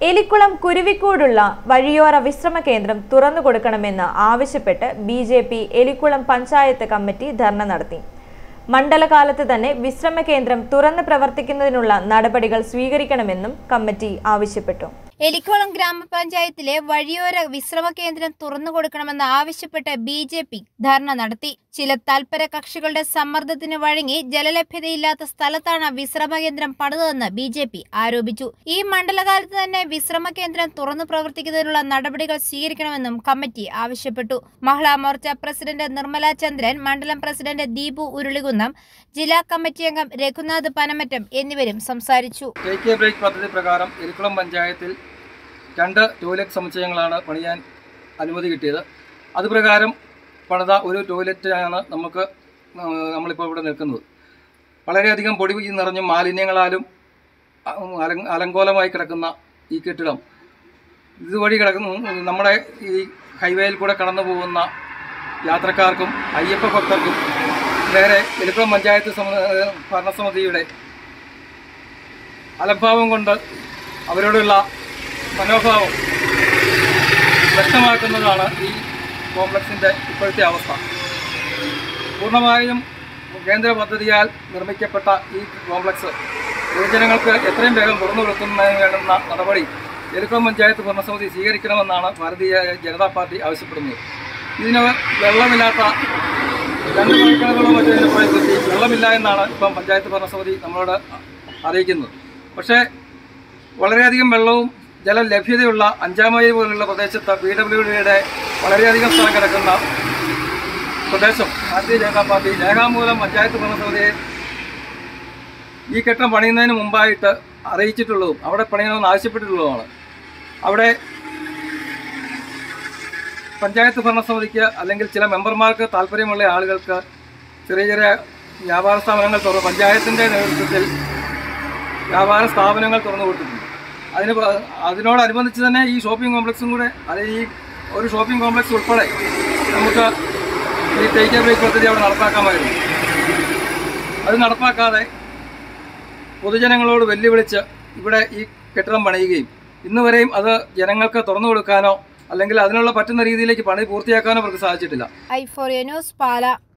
എലിക്കുളം കുരുവിക്കൂടുള്ള വഴിയോര വിശ്രമ കേന്ദ്രം തുറന്നു കൊടുക്കണമെന്ന് ആവശ്യപ്പെട്ട് ബിജെപി എലിക്കുളം പഞ്ചായത്ത് കമ്മിറ്റി ധർണ നടത്തി. മണ്ഡലകാലത്ത് തന്നെ വിശ്രമ കേന്ദ്രം തുറന്ന് പ്രവർത്തിക്കുന്നതിനുള്ള നടപടികൾ സ്വീകരിക്കണമെന്നും കമ്മിറ്റി ആവശ്യപ്പെട്ടു. എലിക്കുളം ഗ്രാമപഞ്ചായത്തിലെ വഴിയോര വിശ്രമ കേന്ദ്രം തുറന്നു കൊടുക്കണമെന്ന് ആവശ്യപ്പെട്ട് ബിജെപി ധർണ നടത്തി. ചില തൽപര കക്ഷികളുടെ സമ്മർദ്ദത്തിന് വഴങ്ങി ജലലഭ്യതയില്ലാത്ത സ്ഥലത്താണ് വിശ്രമ കേന്ദ്രം പണിതതെന്ന് ബിജെപി ആരോപിച്ചു. ഈ മണ്ഡലകാലത്ത് തന്നെ വിശ്രമ കേന്ദ്രം തുറന്നു പ്രവർത്തിക്കുന്നതിനുള്ള നടപടികൾ സ്വീകരിക്കണമെന്നും കമ്മിറ്റി ആവശ്യപ്പെട്ടു. മഹിളാ മോർച്ച പ്രസിഡന്റ് നിർമ്മല ചന്ദ്രൻ, മണ്ഡലം പ്രസിഡന്റ് ദീപു ഉരുളികുന്നം, ജില്ലാ കമ്മിറ്റി അംഗം രഘുനാഥ് പനമറ്റം എന്നിവരും സംസാരിച്ചു. പദ്ധതി പ്രകാരം എലിക്കുളം പഞ്ചായത്തിൽ 2 ടോയ്ലറ്റ് സമുച്ചയങ്ങളാണ് പണിയാൻ അനുമതി കിട്ടിയത്. അതുപ്രകാരം പണിത ഒരു ടോയ്ലറ്റാണ് നമ്മളിപ്പോൾ ഇവിടെ നിൽക്കുന്നത്. വളരെയധികം പൊടി നിറഞ്ഞും മാലിന്യങ്ങളാലും അലങ്കോലമായി കിടക്കുന്ന ഈ കെട്ടിടം ഇതുവഴി നമ്മുടെ ഈ ഹൈവേയിൽ കൂടെ കടന്നു പോകുന്ന യാത്രക്കാർക്കും അയ്യപ്പ ഭക്തർക്കും നേരെ എലിക്കുളം പഞ്ചായത്ത് ഭരണസമിതിയുടെ അലംഭാവം കൊണ്ട് അവരോടുള്ള മനോഭാവം വ്യക്തമാക്കുന്നതാണ് ഈ കോംപ്ലക്സിൻ്റെ ഇപ്പോഴത്തെ അവസ്ഥ. പൂർണ്ണമായും കേന്ദ്ര പദ്ധതിയാൽ നിർമ്മിക്കപ്പെട്ട ഈ കോംപ്ലക്സ് പൊതുജനങ്ങൾക്ക് എത്രയും വേഗം തുറന്നു കൊടുക്കുന്നതിന് വേണ്ടുന്ന നടപടി എലിക്കുളം പഞ്ചായത്ത് ഭരണസമിതി സ്വീകരിക്കണമെന്നാണ് ഭാരതീയ ജനതാ പാർട്ടി ആവശ്യപ്പെടുന്നത്. ഇതിന് വെള്ളമില്ലാത്ത 2 മണിക്കൂറുകളോ മറ്റൊരു പ്രദേശത്ത് വെള്ളമില്ല എന്നാണ് ഇപ്പം പഞ്ചായത്ത് ഭരണസമിതി നമ്മളോട് അറിയിക്കുന്നത്. പക്ഷേ വളരെയധികം വെള്ളവും ജലലഭ്യതയുള്ള 5 മൈൽ പോലുള്ള പ്രദേശത്ത് PWDയുടെ വളരെയധികം സ്ഥലം കിടക്കുന്ന പ്രദേശം ഭാരതീയ ജനതാ പാർട്ടി രേഖാമൂലം പഞ്ചായത്ത് ഭരണസമിതിയെ ഈ കെട്ടിടം പണിയുന്നതിന് മുമ്പായിട്ട് അറിയിച്ചിട്ടുള്ളതും അവിടെ പണിയണമെന്ന് ആവശ്യപ്പെട്ടിട്ടുള്ളതുമാണ്. അവിടെ പഞ്ചായത്ത് ഭരണസമിതിക്ക് അല്ലെങ്കിൽ ചില മെമ്പർമാർക്ക് താല്പര്യമുള്ള ആളുകൾക്ക് ചെറിയ ചെറിയ വ്യാപാര സ്ഥാപനങ്ങൾ പഞ്ചായത്തിൻ്റെ നേതൃത്വത്തിൽ വ്യാപാര സ്ഥാപനങ്ങൾ തുറന്നു കൊടുത്തിട്ടുണ്ട്. അതിനോടനുബന്ധിച്ച് തന്നെ ഈ ഷോപ്പിംഗ് കോംപ്ലക്സും കൂടെ, ഈ ഒരു ഷോപ്പിംഗ് കോംപ്ലക്സ് ഉൾപ്പെടെ നമുക്ക് ഈ ടേക്ക് എ ബ്രേക്ക് പദ്ധതി അവിടെ നടപ്പാക്കാമായിരുന്നു. അത് നടപ്പാക്കാതെ പൊതുജനങ്ങളോട് വെല്ലുവിളിച്ച് ഇവിടെ ഈ കെട്ടിടം പണിയുകയും ഇന്നുവരെയും അത് ജനങ്ങൾക്ക് തുറന്നു കൊടുക്കാനോ അല്ലെങ്കിൽ അതിനുള്ള പറ്റുന്ന രീതിയിലേക്ക് പണി പൂർത്തിയാക്കാനോ അവർക്ക് സാധിച്ചിട്ടില്ല. i4A ന്യൂസ് പാല.